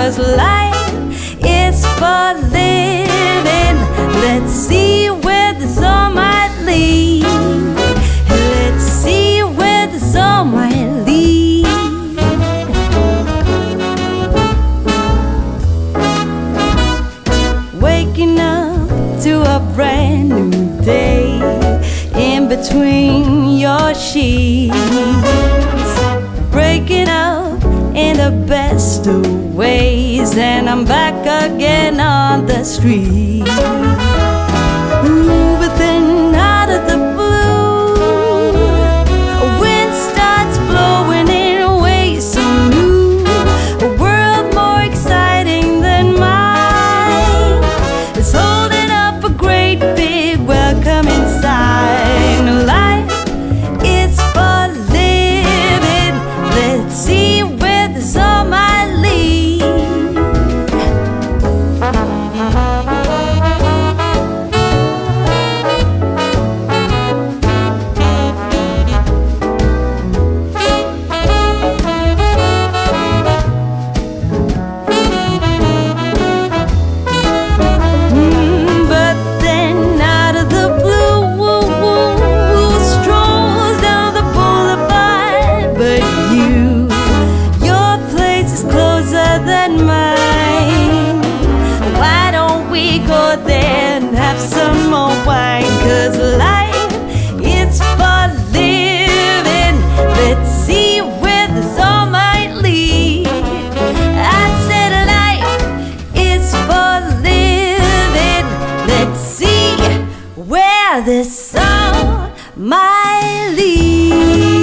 'cause life is for living. Let's see where the song might lead. Let's see where the song might lead. Waking up to a brand new day in between your sheets, breaking up in the best of ways, and I'm back again on the street. But then out of the blue, a wind starts blowing in ways so new. A world more exciting than mine is holding up a great big welcoming sign. Life is for living. Let's see where the song might lead. But then out of the blue, strolls down the boulevard. But your place is closer than mine. Why don't we go there and have some more wine? 'Cause life is for living. Let's see where the song might lead. I said life is for living. Let's see where this song might lead.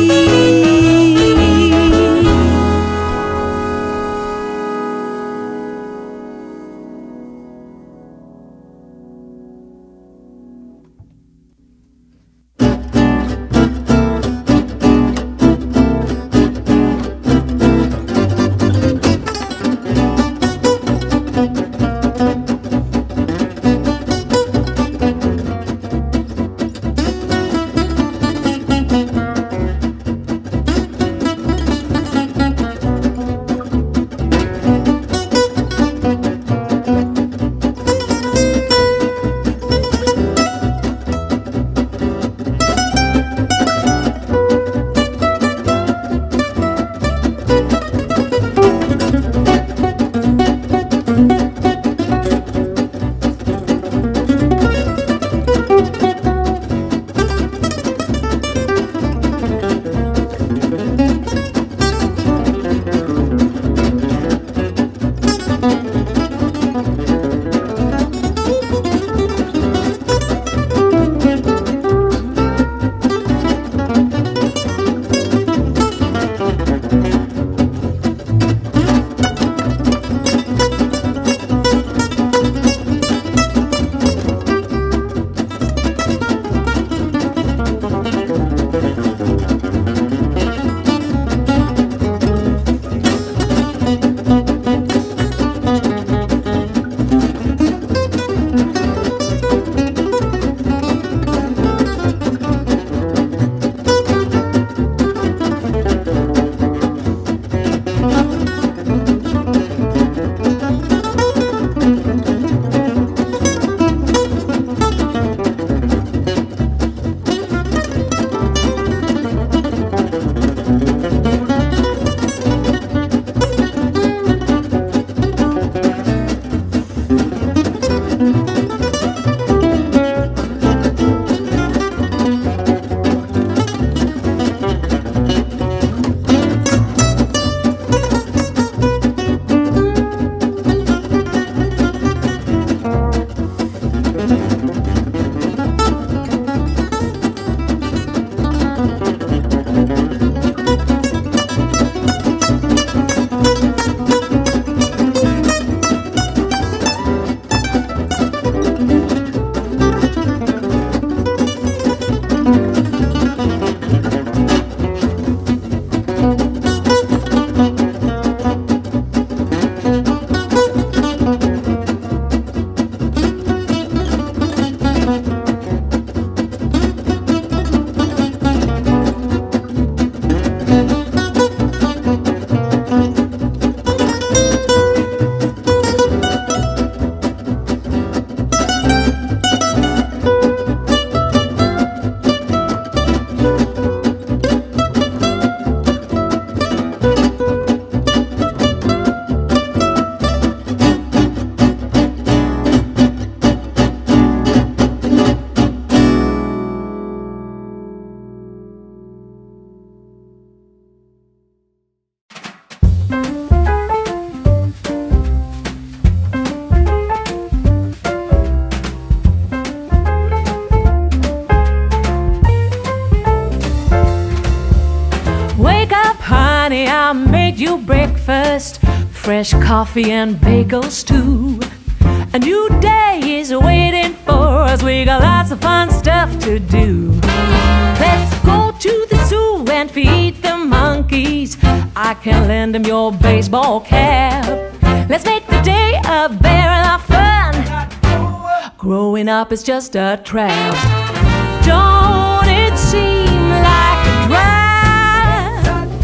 fresh coffee and bagels too. A new day is waiting for us. We got lots of fun stuff to do. Let's go to the zoo and feed the monkeys. I can lend them your baseball cap. Let's make the day a barrel of fun. Growing up is just a trap. Don't it seem like a drag?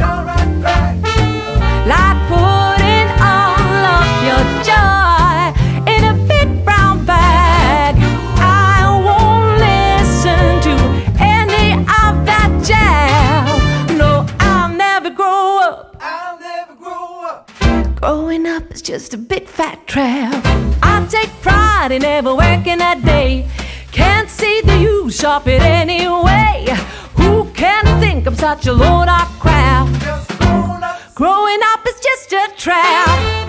Like putting all of your joy in a big brown bag. I won't listen to any of that jazz. No, I'll never grow up. I'll never grow up. Growing up is just a big fat trap. I take pride in never working a day. Can't see the use of it anyway. Who can think I'm such a load of crap? Growing up is just a trap.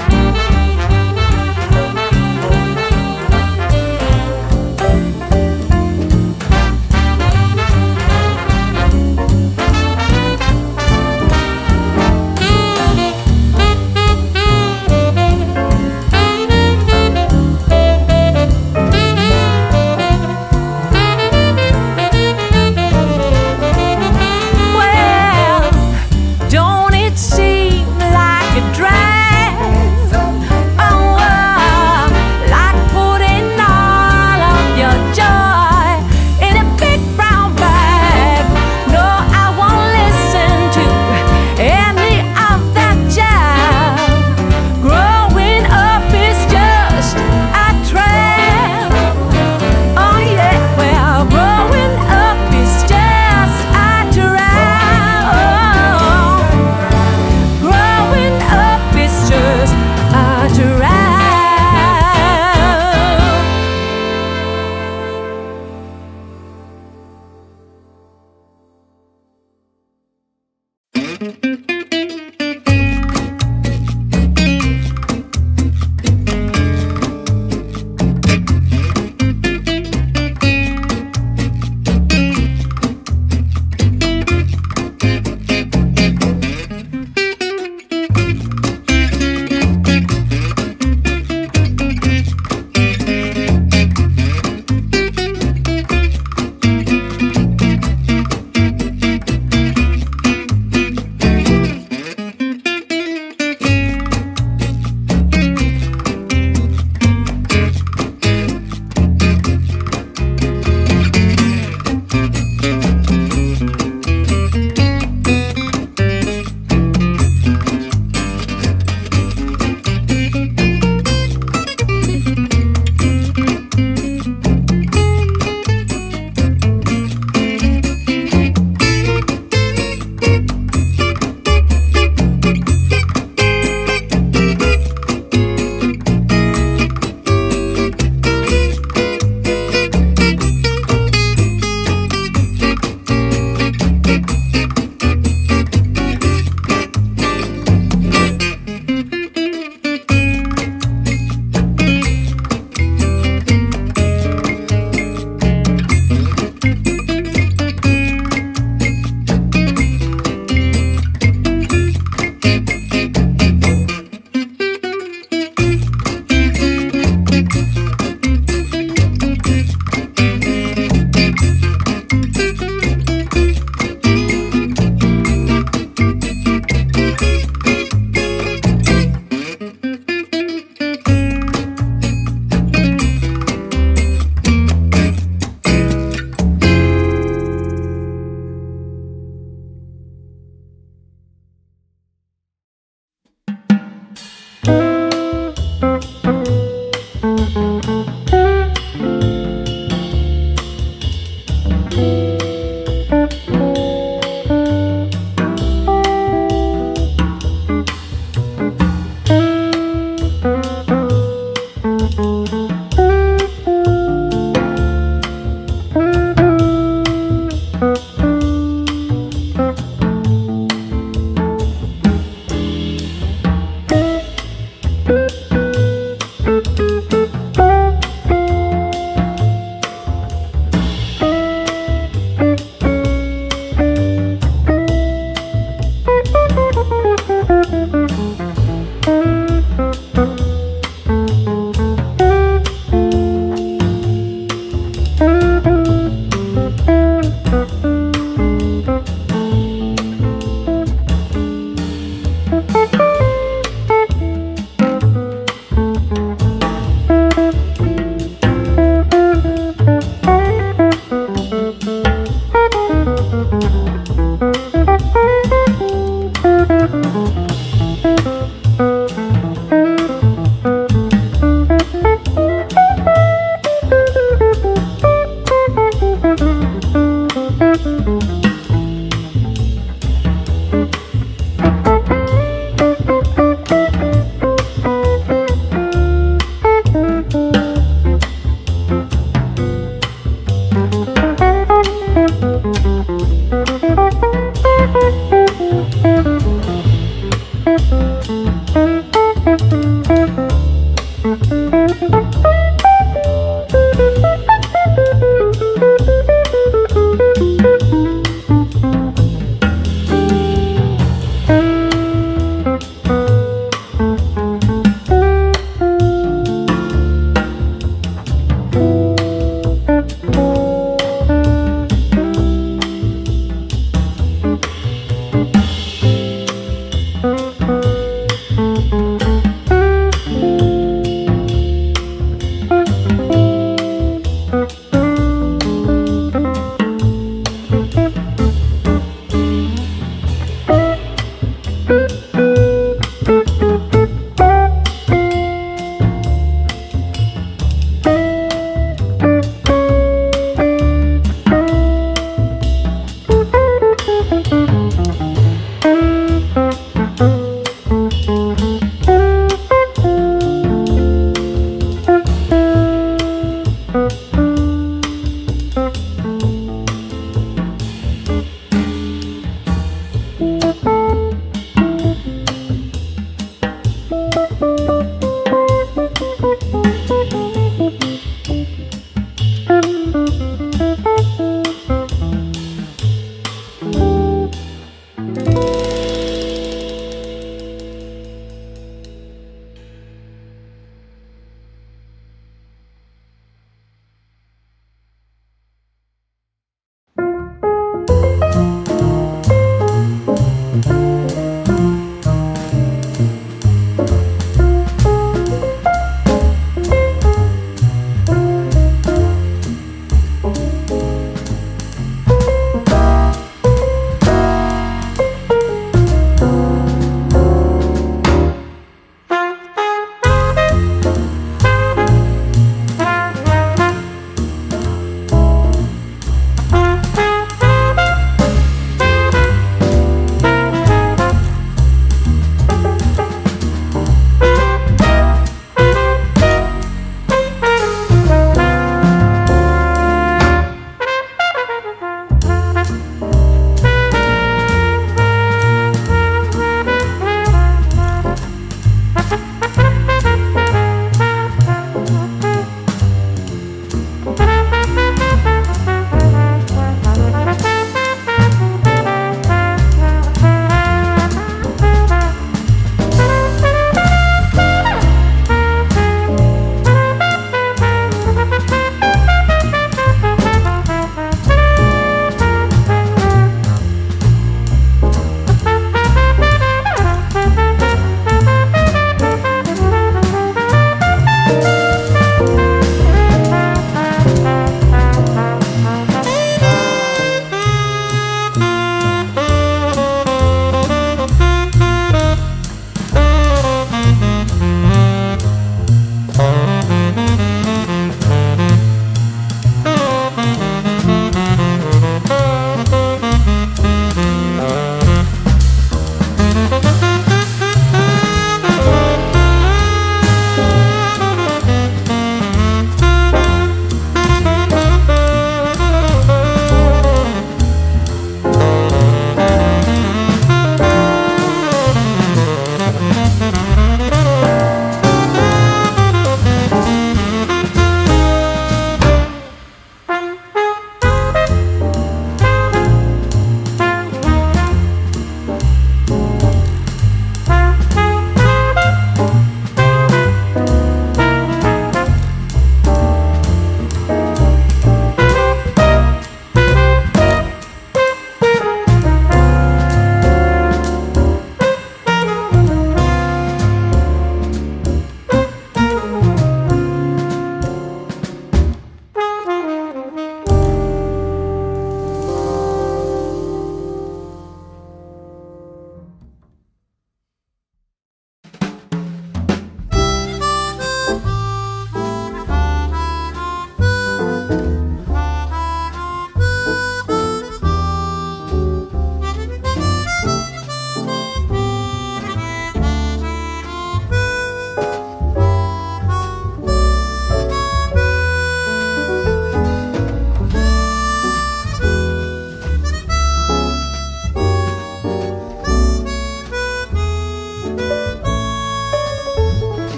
Well, don't it seem like a drag?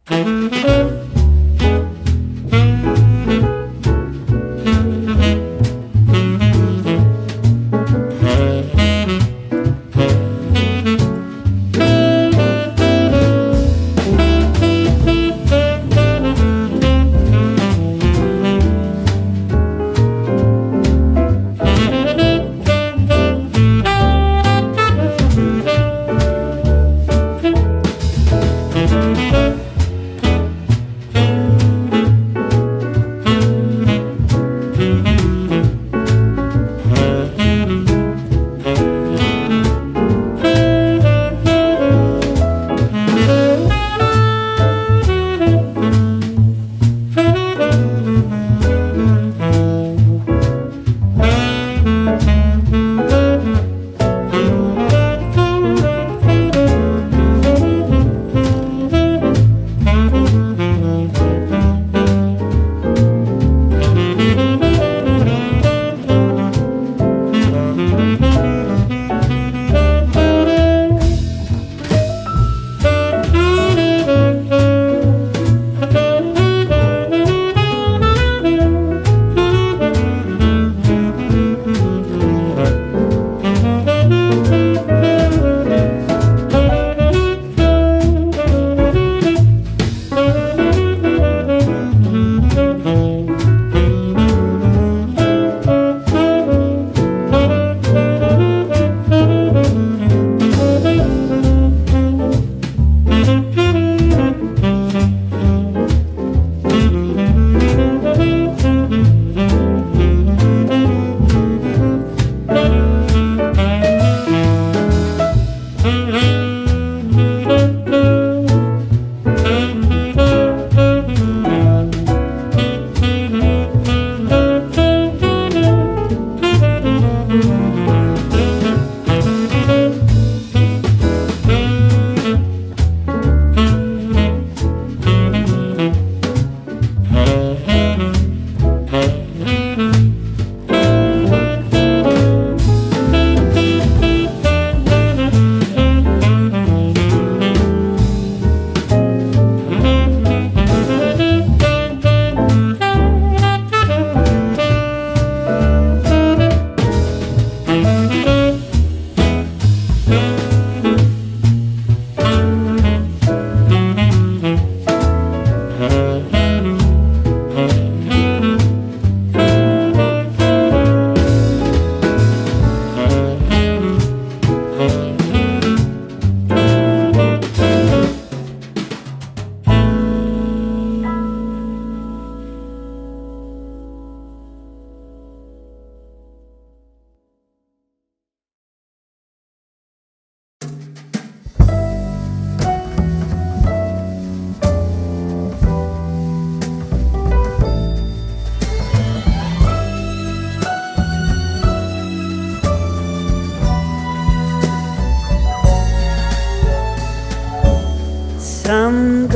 Some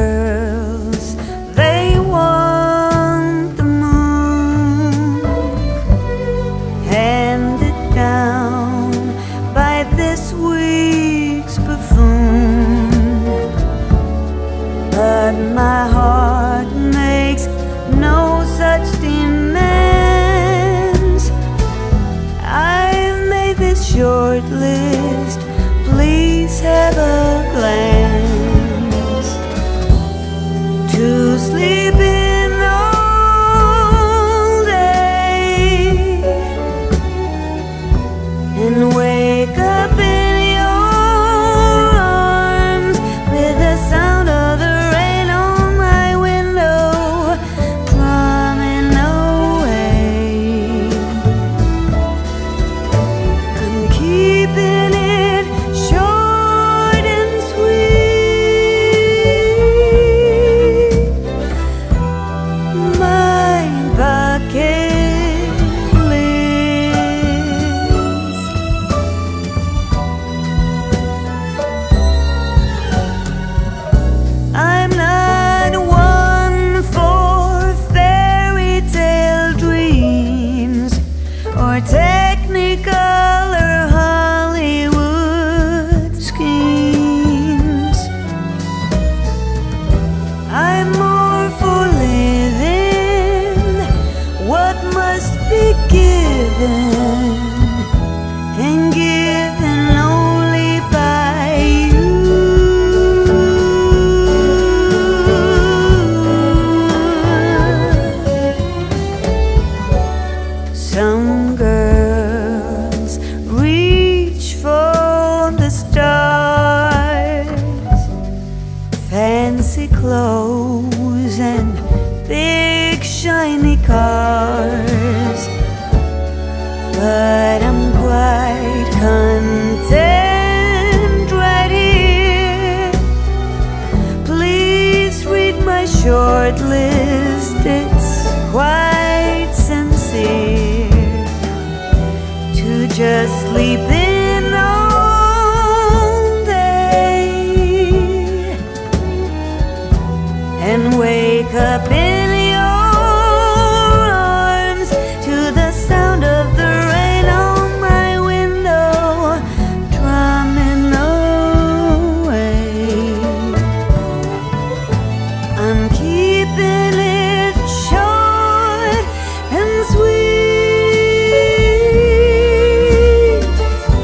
girls, they want the moon, handed down by this week's buffoon. But my heart makes no such demands. I've made this short list, please have a glance. To sleep in all day and wake up in your arms with the sound of the rain on my window drumming away. I'm keeping it short and sweet. My bucket list. I'm not one for fairy tale dreams or technicolor Hollywood schemes. given and given only by you. Some girls reach for the stars, fancy clothes and big shiny cars, but I'm quite content right here. Please read my short list, it's quite sincere to just sleep in all day and wake up in your arms to the sound of the rain on my window drumming away. I'm keeping it short and sweet.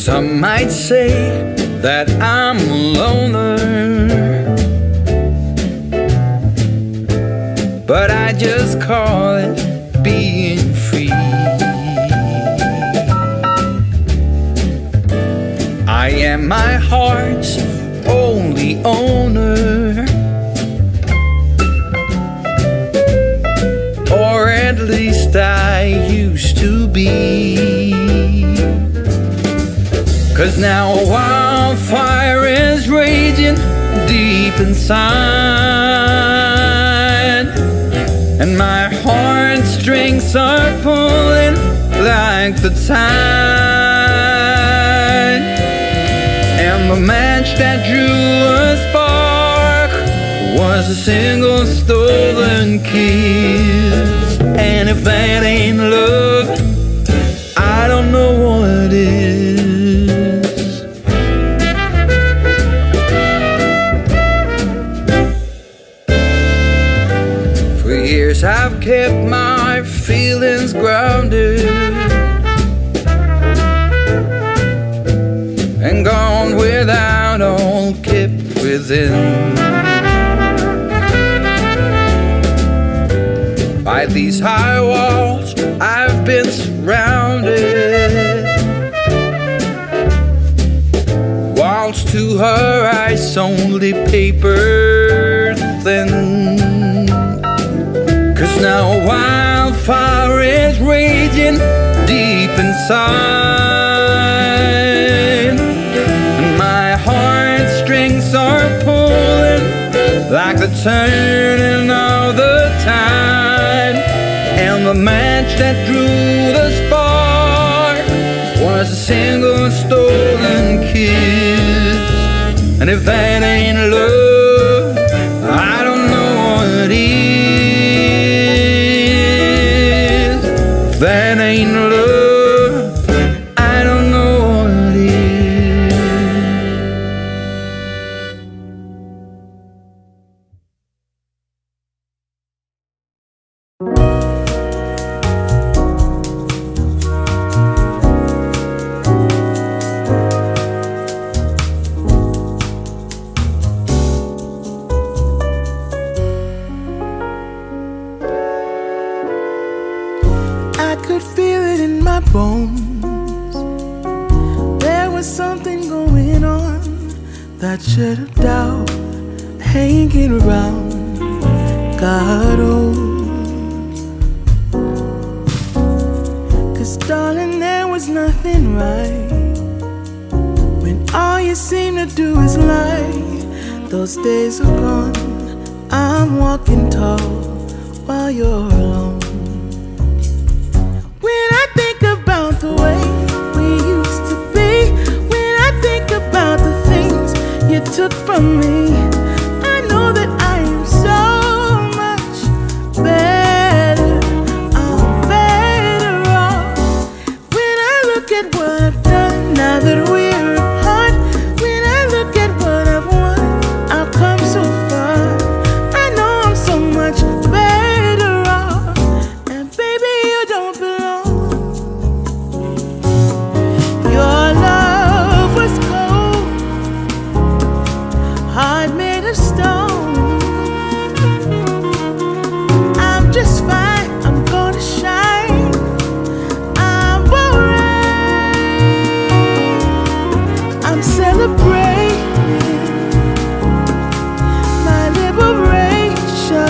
Some might say that I'm a loner, but I just call it being free. I am my heart's only owner, or at least I used to be. 'Cause now a wildfire is raging deep inside, and my heartstrings are pulling like the tide. And the match that drew a spark was a single stolen kiss. And if that ain't love, I don't know what is. For years I've kept my feelings grounded and gone without, all kept within. By these high walls I've been surrounded, walls to her eyes only paper thin. 'Cause now a wildfire is raging deep inside, and my heartstrings are pulling like the turning of the tide. And the match that drew the spark was a single stolen kiss. And if that ain't love, I don't know what is. If that ain't love, I don't know what is. I could feel it in my bones. There was something going on that should have doubt hanging around. God, oh, 'cause darling, there was nothing right when all you seem to do is lie. Those days are gone. I'm walking tall while you're alone. When I think about the way we used to be, when I think about the things you took from me, I know that I am so much better. I'm better off. When I look at what I've done now that we're apart, when I look at what I've won, I've come so far. I know I'm so much better off. And baby, you don't belong. Your love was cold, heart made of stone. I'm just fine, I'm gonna shine, I'm alright. I'm celebrating my liberation.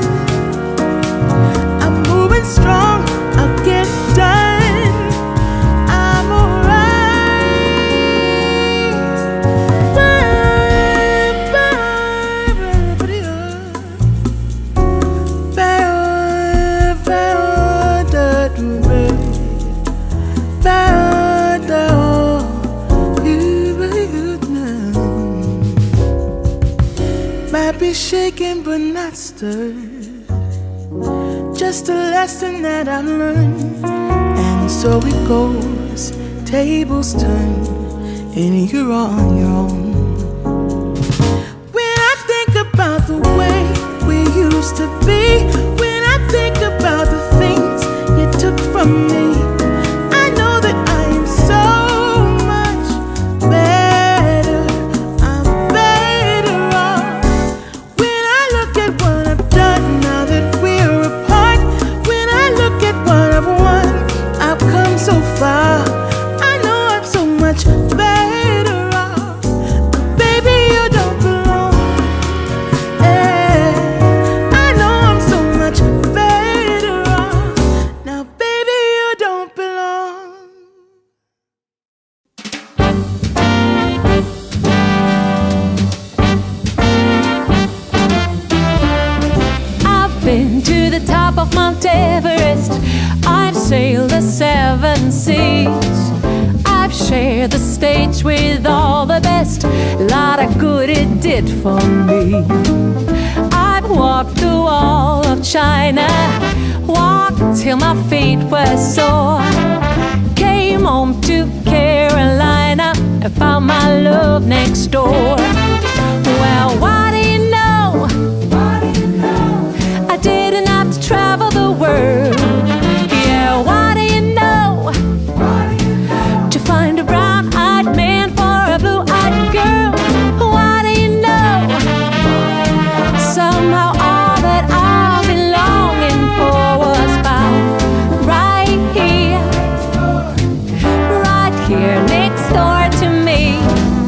I'm moving strong, I'll get it done. I'm alright. Might be shaken but not stirred, just a lesson that I've learned. And so it goes, tables turn, and you're on your own. When I think about the way we used to be, when I think about the things you took from me, I know that I am so much of Mount Everest. I've sailed the 7 seas. I've shared the stage with all the best. Lot of good it did for me. I've walked the wall of China, walked till my feet were sore. Came home to Carolina and found my love next door. Well, what do you know? I didn't have to travel the world. Yeah, what do you know? To find a brown-eyed man for a blue-eyed girl. What do you know? Somehow all that I've been longing for was found right here next door to me.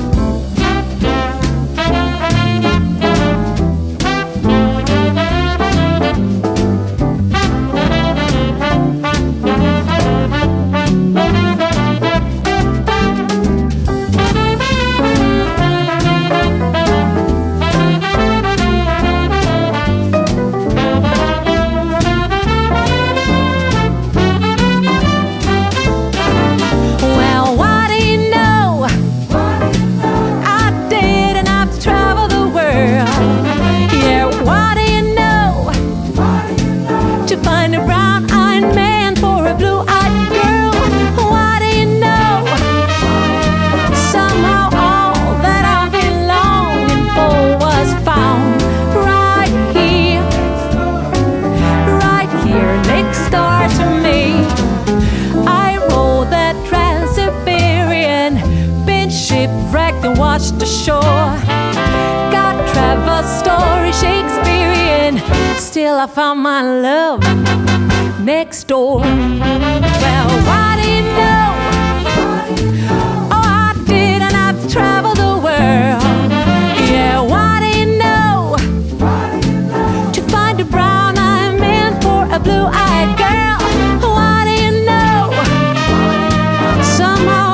Watched the shore, got travel story Shakespearean. Still I found my love next door. Well, what do you know? Oh, I didn't have to travel the world. Yeah, what do you know? To find a brown-eyed man for a blue-eyed girl. What do you know? Somehow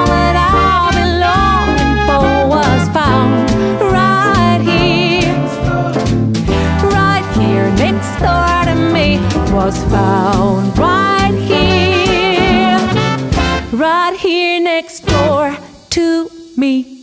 was found right here next door to me.